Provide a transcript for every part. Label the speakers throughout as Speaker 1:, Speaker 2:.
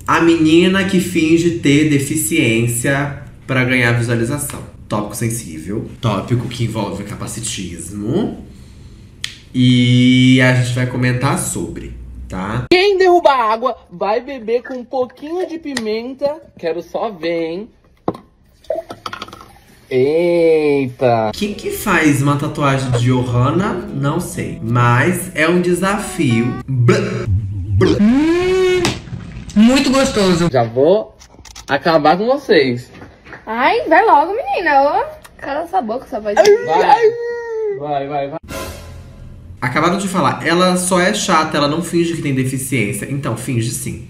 Speaker 1: A menina que finge ter deficiência pra ganhar visualização. Tópico sensível. Tópico que envolve capacitismo. E a gente vai comentar sobre, tá?
Speaker 2: Quem derrubar água vai beber com um pouquinho de pimenta. Quero só ver, hein? Eita!
Speaker 1: Quem que faz uma tatuagem de Johanna? Não sei. Mas é um desafio.
Speaker 3: Muito gostoso.
Speaker 2: Já vou acabar com vocês.
Speaker 4: Ai, vai logo, menina. Ô, cala essa boca, só vai.
Speaker 2: Vai.
Speaker 1: Acabado de falar, ela só é chata, ela não finge que tem deficiência. Então, finge sim.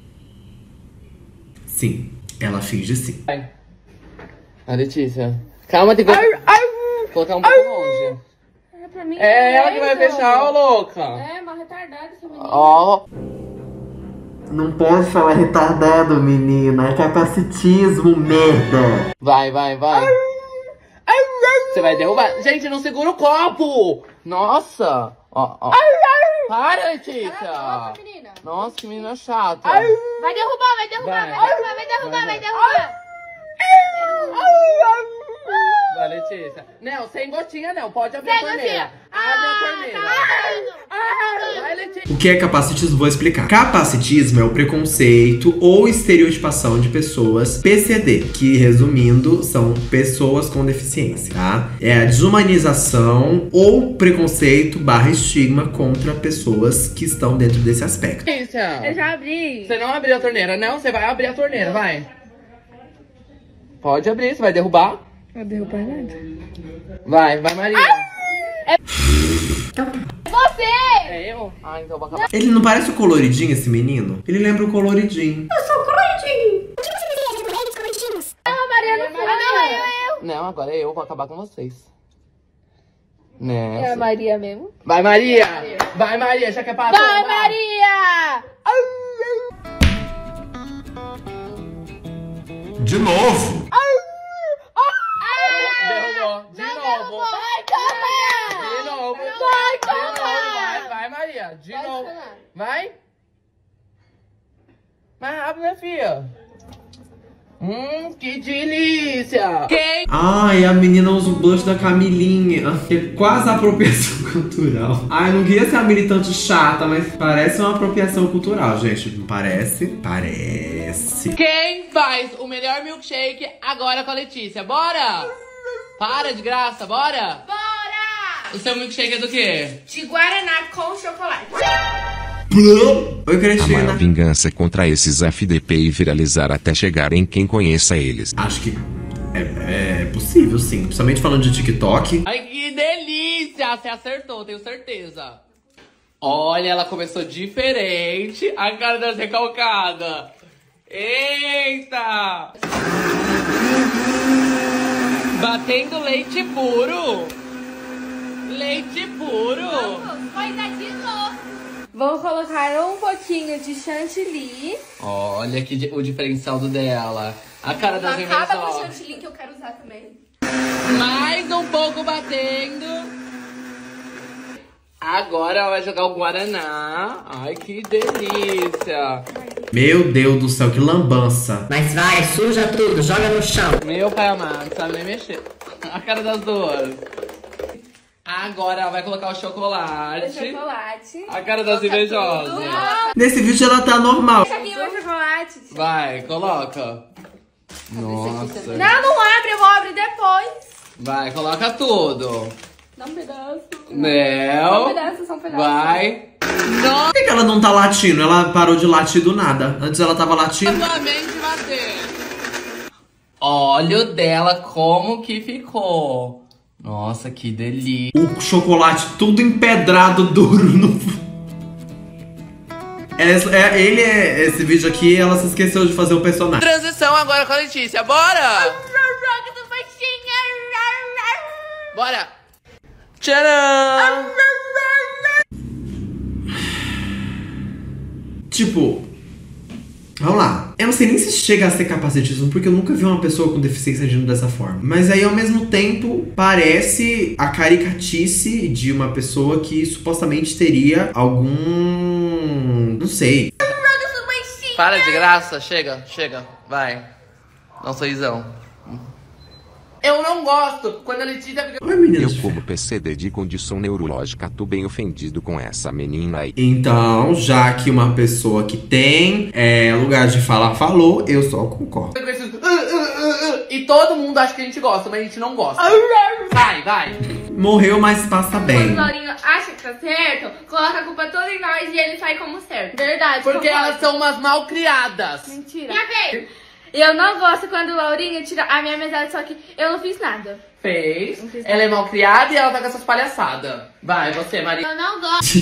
Speaker 1: Sim, ela finge sim.
Speaker 2: Vai. A Letícia. Calma, tem que colocar um pouco longe.
Speaker 4: É pra mim.
Speaker 2: É ela que vai fechar, ô louca.
Speaker 4: É, mal retardada essa menina.
Speaker 2: Ó.
Speaker 1: Não pode falar retardado, menina. É capacitismo, merda.
Speaker 2: Vai. Você vai derrubar. Gente, não segura o copo. Nossa. Ó. Para, Letícia.
Speaker 4: Cala a boca, menina.
Speaker 2: Nossa, que menina chata.
Speaker 4: Vai derrubar.
Speaker 2: Vai, Letícia. Não, sem gotinha não. Pode abrir a torneira. Abre a torneira. Vai, Letícia.
Speaker 1: O que é capacitismo? Vou explicar. Capacitismo é o preconceito ou estereotipação de pessoas PCD, que, resumindo, são pessoas com deficiência, tá? É a desumanização ou preconceito / estigma contra pessoas que estão dentro desse aspecto.
Speaker 2: Letícia.
Speaker 4: Eu já abri.
Speaker 2: Você não abriu a torneira, não? Você vai abrir a torneira, vai. Pode abrir, você vai derrubar.
Speaker 4: Não derrubar nada.
Speaker 2: Vai, Maria.
Speaker 4: Você!
Speaker 2: É eu? Ah, então eu vou acabar.
Speaker 1: Ele não parece o coloridinho, esse menino? Ele lembra o coloridinho.
Speaker 4: Ah, Maria, não foi. Eu.
Speaker 2: Não, agora é eu, vou acabar com vocês.
Speaker 4: É
Speaker 2: Nessa.
Speaker 4: a Maria mesmo?
Speaker 2: Vai, Maria! Vai, Maria, já quer passar.
Speaker 4: Vai, Maria!
Speaker 1: De novo!
Speaker 2: Derrubou. De novo.
Speaker 4: Vai, toma!
Speaker 2: De novo.
Speaker 4: Vai,
Speaker 2: De novo.
Speaker 4: toma!
Speaker 2: Vai, Maria. De novo.
Speaker 4: tomar.
Speaker 2: Vai. Mais rápido, minha filha. Que delícia. Quem?
Speaker 1: Ai, a menina usa o blush da Camilinha. Que é quase apropriação cultural. Ai, não queria ser uma militante chata, mas parece uma apropriação cultural, gente. Não parece? Parece.
Speaker 2: Quem faz o melhor milkshake agora com a Letícia? Bora! Para de graça, bora!
Speaker 4: Bora!
Speaker 2: O seu milkshake é do quê?
Speaker 4: De Guaraná com chocolate.
Speaker 1: Oi,
Speaker 5: A maior
Speaker 1: Cristina.
Speaker 5: vingança contra esses FDP e viralizar até chegar em quem conheça eles.
Speaker 1: Acho que é possível, sim. Principalmente falando de TikTok.
Speaker 2: Ai, que delícia! Você acertou, tenho certeza. Olha, ela começou diferente. A cara da recalcada. Eita! Batendo leite puro. Leite puro.
Speaker 4: Vai dar de novo. Vou colocar um pouquinho de chantilly.
Speaker 2: Olha que o diferencial do dela. A cara das
Speaker 4: Acaba com o
Speaker 2: inversões.
Speaker 4: chantilly que eu quero usar também.
Speaker 2: Mais um pouco batendo. Agora ela vai jogar o Guaraná. Ai, que delícia.
Speaker 1: Meu Deus do céu, que lambança.
Speaker 3: Mas vai, suja tudo, joga no chão.
Speaker 2: Meu pai amado, não sabe nem mexer. A cara das duas. Agora ela vai colocar o chocolate.
Speaker 4: Chocolate.
Speaker 2: A cara das invejosas.
Speaker 1: Nesse vídeo ela tá normal.
Speaker 4: Deixa aqui meu chocolate.
Speaker 2: Vai, coloca. Nossa.
Speaker 4: Não abre, eu vou abrir depois.
Speaker 2: Vai, coloca tudo.
Speaker 4: Dá um pedaço. Só um
Speaker 2: Mel.
Speaker 4: pedaço, só um pedaço.
Speaker 2: Vai.
Speaker 1: Por que ela não tá latindo? Ela parou de latir do nada. Antes ela tava latindo.
Speaker 2: Novamente bater. Olha o dela como que ficou. Nossa, que delícia.
Speaker 1: O chocolate tudo empedrado, duro no... Esse vídeo aqui, ela se esqueceu de fazer o personagem.
Speaker 2: Transição agora com a Letícia, bora! Bora! Tcharam!
Speaker 1: Tipo, vamos lá. Eu não sei nem se chega a ser capacitismo, porque eu nunca vi uma pessoa com deficiência agindo dessa forma. Mas aí, ao mesmo tempo, parece a caricatice de uma pessoa que supostamente teria algum... não sei.
Speaker 2: Para de graça, chega, vai. Dá um sorrisão. Eu não gosto quando a Letícia fica...
Speaker 1: Oi, meninas.
Speaker 5: Eu como PCD de condição neurológica, tô bem ofendido com essa menina aí.
Speaker 1: Então, já que uma pessoa que tem lugar de falar falou, eu só concordo.
Speaker 2: E todo mundo acha que a gente gosta, mas a gente não gosta. Vai.
Speaker 1: Morreu, mas passa
Speaker 4: Quando
Speaker 1: bem.
Speaker 4: o Laurinho acha que tá certo, coloca a culpa toda em nós e ele sai como certo. Verdade.
Speaker 2: Porque
Speaker 4: concordo.
Speaker 2: elas são umas malcriadas.
Speaker 4: Mentira. Minha vez. Eu não gosto quando o Laurinho tira a minha amizade, só que eu não fiz nada.
Speaker 2: Fez.
Speaker 4: Não fiz
Speaker 2: Ela é malcriada e ela tá com essas palhaçadas. Vai, você, Maria.
Speaker 4: Eu não gosto.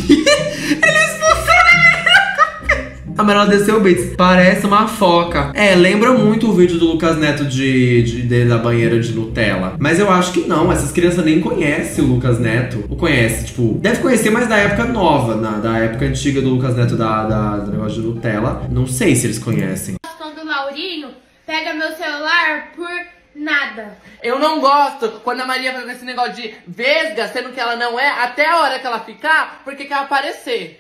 Speaker 1: A Manuela desceu o beats. Parece uma foca. Lembra muito o vídeo do Lucas Neto da banheira de Nutella. Mas eu acho que não. Essas crianças nem conhecem o Lucas Neto. Ou conhece, tipo... Deve conhecer, mas da época nova. Da época antiga do Lucas Neto do negócio de Nutella. Não sei se eles conhecem.
Speaker 4: Quando o Laurinho pega meu celular por nada.
Speaker 2: Eu não gosto quando a Maria fica com esse negócio de vesga, sendo que ela não é, até a hora que ela ficar, porque quer aparecer.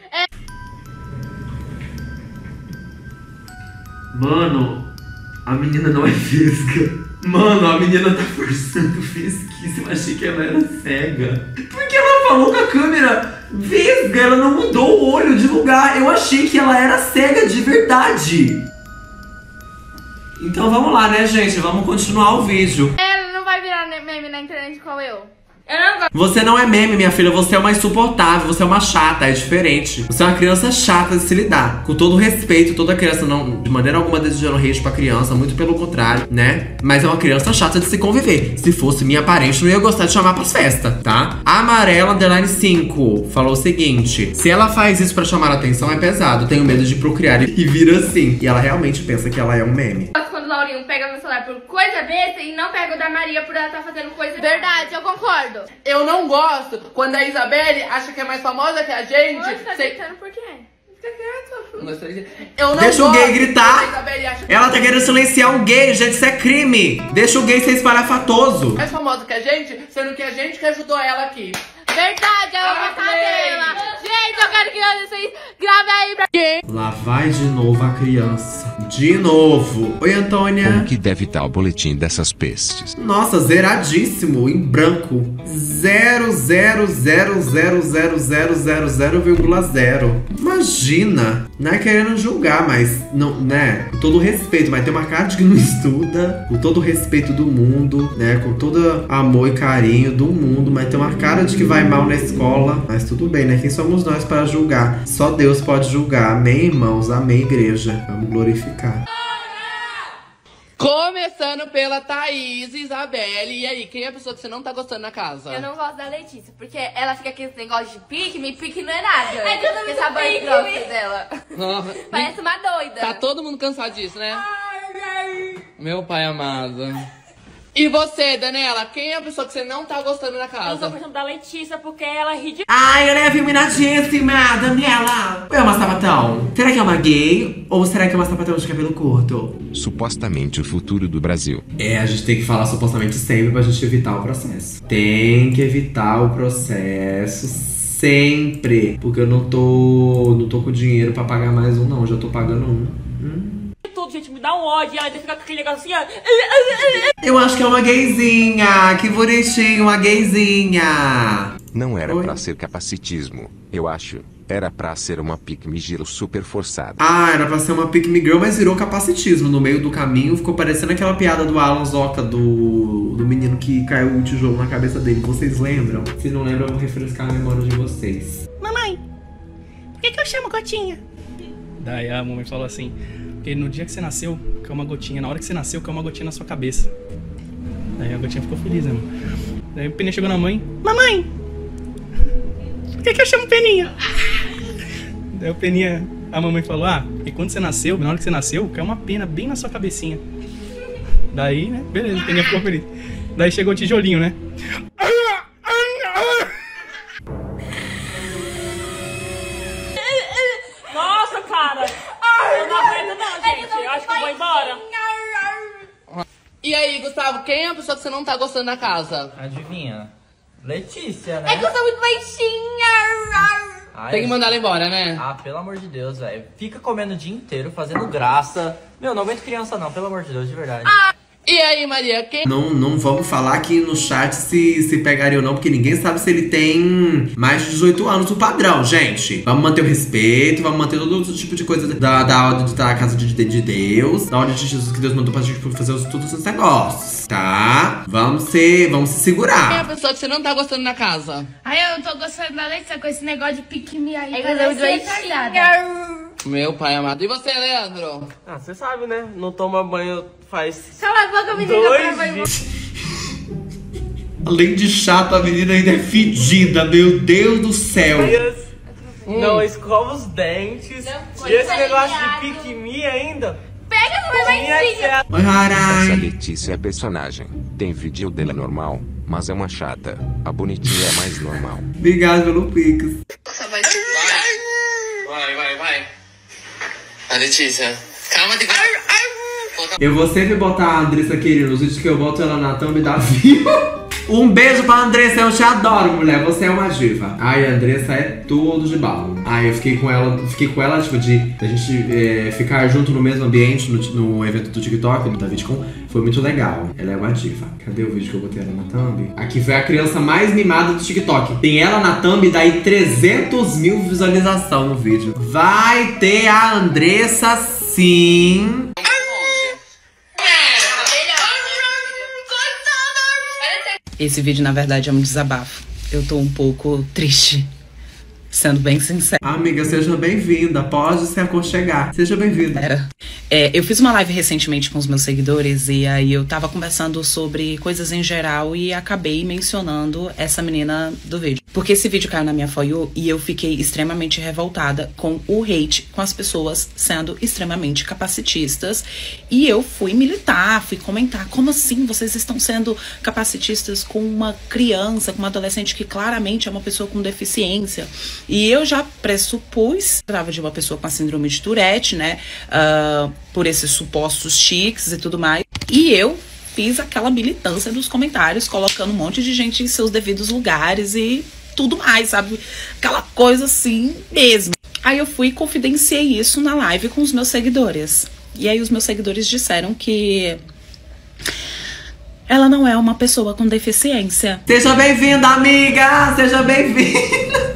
Speaker 1: Mano, a menina não é vesga. Mano, a menina tá forçando vesguíssimo. Eu achei que ela era cega. Porque ela falou com a câmera vesga, ela não mudou o olho de lugar. Eu achei que ela era cega de verdade. Então vamos lá, né, gente? Vamos continuar o vídeo.
Speaker 4: Ela não vai virar meme na internet igual eu. Eu não gosto.
Speaker 1: Você não é meme, minha filha. Você é uma insuportável. Você é uma chata. É diferente. Você é uma criança chata de se lidar. Com todo respeito, toda criança não, de maneira alguma, desejando hate pra criança. Muito pelo contrário, né? Mas é uma criança chata de se conviver. Se fosse minha parente, não ia gostar de chamar pras festas, tá? Amarela Underline 5 falou o seguinte: se ela faz isso pra chamar a atenção, é pesado. Tenho medo de procriar e vira assim. E ela realmente pensa que ela é um meme.
Speaker 4: Quando o Laurinho pega meu celular por coisa besta e não pega o da Maria por ela estar fazendo coisa... Verdade, eu concordo.
Speaker 2: Eu não gosto quando a Isabelle acha que é mais famosa que a gente.
Speaker 4: Você tá gritando por quê? Fica quieto.
Speaker 2: Eu não
Speaker 1: Deixa o
Speaker 2: gosto
Speaker 1: gay gritar.
Speaker 2: quando a Isabelle acha que
Speaker 1: Ela tá querendo silenciar um gay, gente, isso é crime. Deixa o gay ser espalhafatoso.
Speaker 2: é mais famosa que a gente, sendo que a gente que ajudou ela aqui.
Speaker 4: Verdade, eu vou matar dela. Gente, eu quero que vocês gravem aí pra quem?
Speaker 1: Lá vai de novo a criança. De novo. Oi, Antônia.
Speaker 5: Como que deve estar o boletim dessas pestes?
Speaker 1: Nossa, zeradíssimo, em branco. 0,0000000,0. Imagina. Não é querendo julgar, mas não, né? Com todo respeito, mas tem uma cara de que não estuda, com todo o respeito do mundo, né? Com todo amor e carinho do mundo, mas tem uma cara de que vai mal na escola. Mas tudo bem, né? Quem somos nós para julgar? Só Deus pode julgar. Amém, irmãos? Amém, igreja. Vamos glorificar.
Speaker 2: Começando pela Thaís, Isabelle. E aí, quem é a pessoa que você não tá gostando na casa?
Speaker 4: Eu não gosto da Letícia, porque ela fica com esse negócio de pique-me, pique não é nada.
Speaker 6: É que eu também
Speaker 4: essa
Speaker 6: sou
Speaker 4: voz
Speaker 6: pique-me.
Speaker 4: grossa dela. Parece uma doida.
Speaker 2: Tá todo mundo cansado disso, né? Meu pai amado. E você, Daniela, quem é a pessoa que você não tá gostando na
Speaker 6: Eu tô
Speaker 2: casa?
Speaker 6: gostando da Letícia porque ela ri de...
Speaker 1: Ai, ela é feminadíssima, Daniela. É uma sapatão? Será que é uma gay? Ou será que é uma sapatão de cabelo curto?
Speaker 5: Supostamente o futuro do Brasil.
Speaker 1: A gente tem que falar supostamente sempre pra gente evitar o processo. Tem que evitar o processo sempre. Porque eu não tô com dinheiro pra pagar mais um, não. Eu já tô pagando um.
Speaker 6: tudo, gente, me dá um ódio. E ela fica com aquele negócio assim, ó.
Speaker 1: Eu acho que é uma gayzinha. Que bonitinho, uma gayzinha.
Speaker 5: Não era
Speaker 1: Oi?
Speaker 5: pra ser capacitismo, eu acho. Era pra ser uma pique-me giro super forçada.
Speaker 1: Ah, era pra ser uma pick me girl, mas virou capacitismo. No meio do caminho ficou parecendo aquela piada do Alan Zoca, do menino que caiu o tijolo na cabeça dele. Vocês lembram? Se não lembram, eu vou refrescar a memória de vocês.
Speaker 7: Mamãe, por que eu chamo Gotinha? Daí a mamãe falou assim, porque no dia que você nasceu, caiu uma gotinha. Na hora que você nasceu, caiu uma gotinha na sua cabeça. Daí a gotinha ficou feliz, né, mano? Daí o Peninha chegou na mãe, mamãe, por que eu chamo Peninha? Daí o Peninha, a mamãe falou, e quando você nasceu, na hora que você nasceu, caiu uma pena bem na sua cabecinha. Daí, né, beleza, o Peninha ficou feliz. Daí chegou o tijolinho, né?
Speaker 6: Nossa, cara. Eu não aguento não, gente. Eu acho que eu vou embora.
Speaker 2: E aí, Gustavo, quem é a pessoa que você não tá gostando na casa?
Speaker 8: Adivinha? Letícia, né?
Speaker 4: É que eu sou muito baixinha.
Speaker 8: Ai,
Speaker 2: Tem que mandar ela embora, né?
Speaker 8: Ah, pelo amor de Deus, velho. Fica comendo o dia inteiro, fazendo graça. Meu, não aguento criança não, pelo amor de Deus, de verdade.
Speaker 2: E aí, Maria, quem...
Speaker 1: Não vamos falar aqui no chat se pegaria ou não, porque ninguém sabe se ele tem mais de 18 anos, o padrão, gente. Vamos manter o respeito, vamos manter todo outro tipo de coisa da ordem da casa de Deus, da ordem de Jesus que Deus mandou pra gente fazer todos os negócios, tá? Vamos se segurar.
Speaker 2: Quem é a pessoa que você não tá gostando na casa?
Speaker 4: Ai, eu tô gostando da Alexia com esse negócio de pique-me aí.
Speaker 9: É coisa de retardada.
Speaker 2: Meu pai amado. E você, Leandro?
Speaker 10: Ah, você sabe, né? Não toma banho faz...
Speaker 4: Cala a boca, menina,
Speaker 10: 2
Speaker 4: pra
Speaker 10: dias.
Speaker 1: Além de chata, a menina ainda é fedida, meu Deus do céu.
Speaker 10: Não escova os dentes.
Speaker 4: Não,
Speaker 10: E esse negócio
Speaker 4: ligado.
Speaker 10: de pique-me ainda.
Speaker 4: Pega, não vai
Speaker 5: Essa
Speaker 1: Carai.
Speaker 5: Letícia é personagem. Tem vídeo dela normal, mas é uma chata. A bonitinha é mais normal.
Speaker 1: Obrigado pelo Pix.
Speaker 2: Vai. A Letícia. Calma de...
Speaker 1: Eu vou sempre botar a Andressa querida nos vídeos que eu boto ela na thumb da Vivo. Um beijo pra Andressa, eu te adoro, mulher. Você é uma diva. Ai, a Andressa é tudo de bala. Ai, eu fiquei com ela, tipo, de a gente ficar junto no mesmo ambiente no evento do TikTok, da VidCon. Foi muito legal. Ela é uma diva. Cadê o vídeo que eu botei ela na thumb? Aqui foi a criança mais mimada do TikTok. Tem ela na thumb, daí 300 mil visualizações no vídeo. Vai ter a Andressa, sim.
Speaker 3: Esse vídeo, na verdade, é um desabafo. Eu tô um pouco triste, sendo bem sincera.
Speaker 1: Amiga, seja bem-vinda. Pode se aconchegar. Seja bem-vinda.
Speaker 3: Eu fiz uma live recentemente com os meus seguidores e aí eu tava conversando sobre coisas em geral e acabei mencionando essa menina do vídeo. Porque esse vídeo caiu na minha For You e eu fiquei extremamente revoltada com o hate, com as pessoas sendo extremamente capacitistas. E eu fui militar, fui comentar, como assim vocês estão sendo capacitistas com uma criança, com uma adolescente que claramente é uma pessoa com deficiência? E eu já pressupus, trava de uma pessoa com a síndrome de Tourette, né? Por esses supostos chiques e tudo mais. E eu fiz aquela militância dos comentários, colocando um monte de gente em seus devidos lugares e tudo mais, sabe? Aquela coisa assim mesmo. Aí eu fui e confidenciei isso na live com os meus seguidores. E aí os meus seguidores disseram que ela não é uma pessoa com deficiência.
Speaker 1: Seja bem-vinda, amiga! Seja bem-vinda!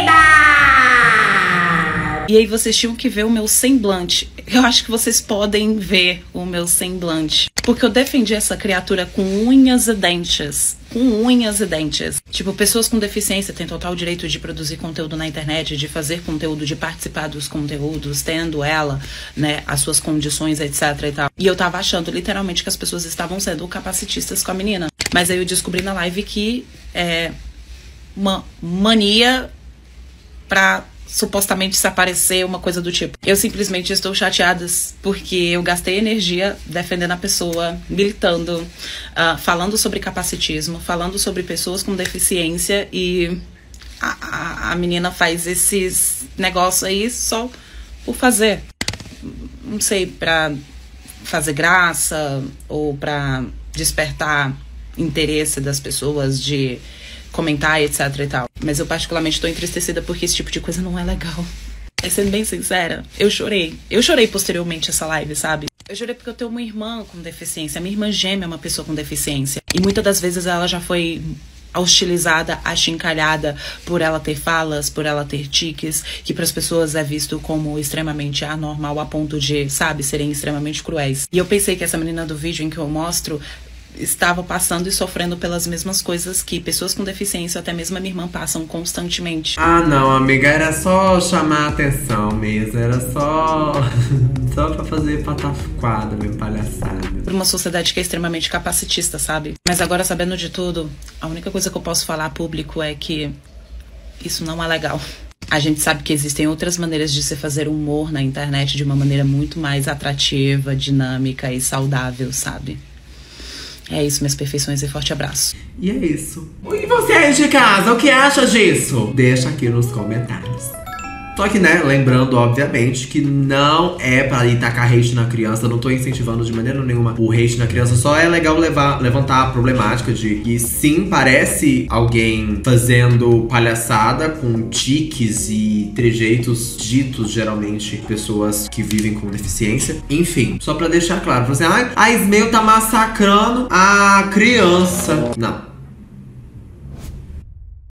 Speaker 3: E aí vocês tinham que ver o meu semblante. Eu acho que vocês podem ver o meu semblante. Porque eu defendi essa criatura com unhas e dentes. Com unhas e dentes. Tipo, pessoas com deficiência têm total direito de produzir conteúdo na internet, de fazer conteúdo, de participar dos conteúdos, tendo ela, né, as suas condições, etc e tal. E eu tava achando literalmente que as pessoas estavam sendo capacitistas com a menina. Mas aí eu descobri na live que é uma mania pra supostamente se aparecer, uma coisa do tipo. Eu simplesmente estou chateada porque eu gastei energia defendendo a pessoa, militando, falando sobre capacitismo, falando sobre pessoas com deficiência e a menina faz esses negócios aí só por fazer. Não sei, pra fazer graça ou pra despertar interesse das pessoas de comentar, etc e tal. Mas eu particularmente estou entristecida porque esse tipo de coisa não é legal. Sendo bem sincera, eu chorei. Eu chorei posteriormente essa live, sabe? Eu chorei porque eu tenho uma irmã com deficiência. Minha irmã gêmea é uma pessoa com deficiência. E muitas das vezes ela já foi hostilizada, achincalhada por ela ter falas, por ela ter tiques, que para as pessoas é visto como extremamente anormal a ponto de, sabe, serem extremamente cruéis. E eu pensei que essa menina do vídeo em que eu mostro estava passando e sofrendo pelas mesmas coisas que pessoas com deficiência, até mesmo a minha irmã, passam constantemente.
Speaker 1: Ah, não, amiga, era só chamar a atenção mesmo, era só pra fazer pataquada, meu palhaçada.
Speaker 3: Por uma sociedade que é extremamente capacitista, sabe? Mas agora, sabendo de tudo, a única coisa que eu posso falar a público é que isso não é legal. A gente sabe que existem outras maneiras de se fazer humor na internet de uma maneira muito mais atrativa, dinâmica e saudável, sabe? É isso, minhas perfeições e forte abraço.
Speaker 1: E é isso. E você aí de casa, o que acha disso? Deixa aqui nos comentários. Só que, né, lembrando, obviamente, que não é pra ir tacar hate na criança. Eu não tô incentivando de maneira nenhuma o hate na criança. Só é legal levantar a problemática de que sim, parece alguém fazendo palhaçada com tiques e trejeitos ditos, geralmente, pessoas que vivem com deficiência. Enfim, só pra deixar claro. Você, a Ismael tá massacrando a criança. Não.